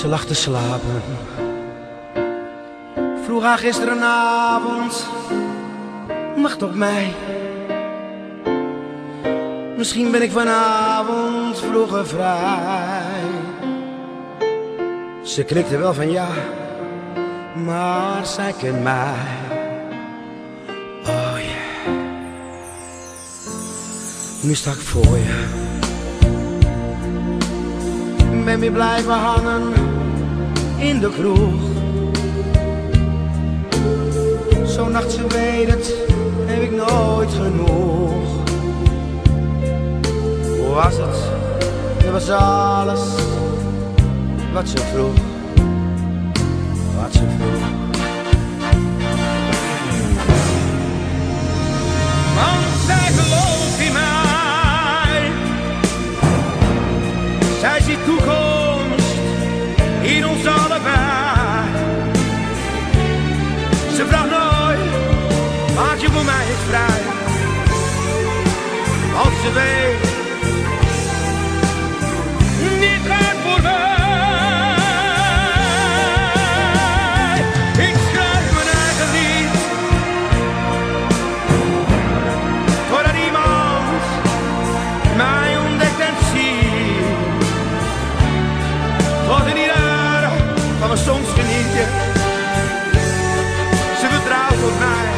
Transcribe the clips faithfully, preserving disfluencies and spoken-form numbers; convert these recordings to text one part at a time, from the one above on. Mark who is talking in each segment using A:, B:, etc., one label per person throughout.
A: Ze lag te slapen. Vroeg haar gisterenavond, wacht op mij. Misschien ben ik vanavond vroeger vrij. Ze knikte wel van ja, maar zij kent mij. Oh yeah. Nu sta ik voor je. Ben weer blijven hangen in de kroeg. Zo'n nacht, ze weet het, heb ik nooit genoeg. Hoe was het? Het was alles wat ze vroeg. Wat ze vroeg.
B: Want zij gelooft in mij. Zij ziet toekomst in ons allebei. Ze vraagt nooit, maak je voor mij eens vrij. Want ze weet, dit gaat voor mij. Ik schrijf mijn eigen lied, voordat iemand mij ontdekt en ziet. Tot in die dagen van me soms genieten. Ze vertrouwt op mij.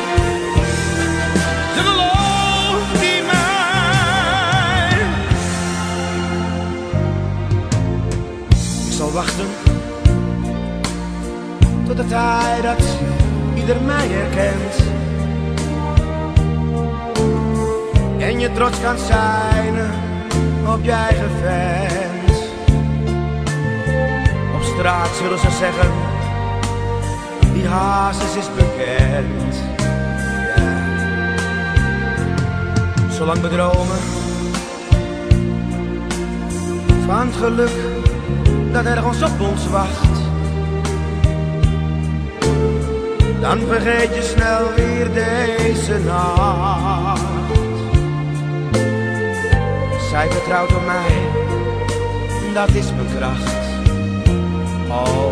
B: Ze gelooft in mij.
A: Ik zal wachten tot de tijd dat ieder mij herkent. En je trots kan zijn op je eigen vent. Op straat zullen ze zeggen, die Hazes is bekend. Yeah. Zolang we dromen van het geluk dat ergens op ons wacht, dan vergeet je snel weer deze nacht. Zij vertrouwt op mij, dat is mijn kracht. Oh.